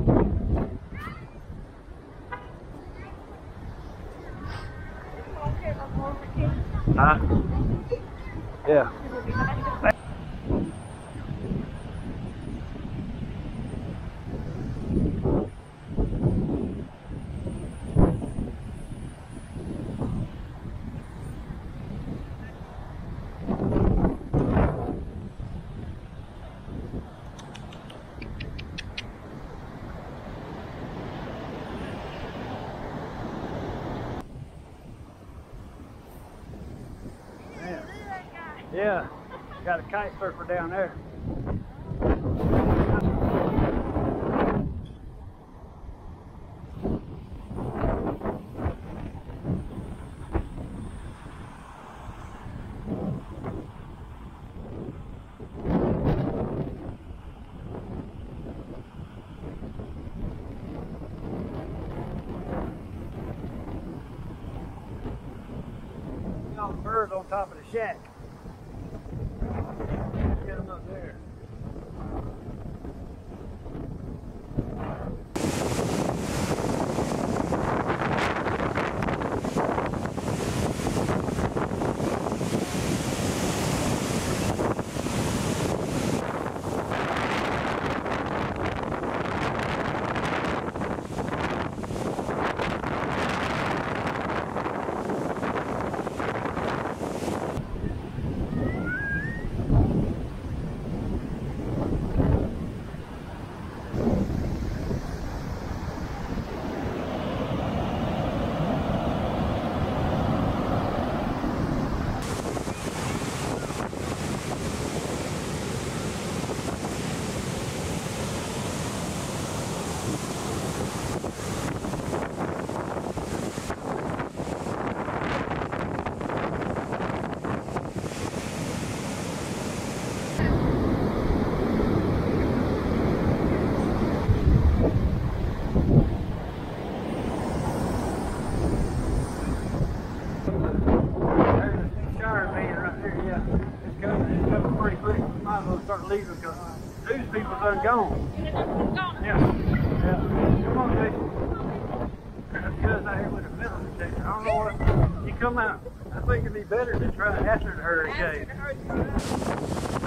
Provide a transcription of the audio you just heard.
Huh? Yeah. Yeah, got a kite surfer down there. All the birds on top of the shack. Get them up there. Start leaving because news people done gone. Yeah. Come on, Jason. That's because out here with a metal detector. I don't know what. You come out. I think it'd be better to try after the hurricane.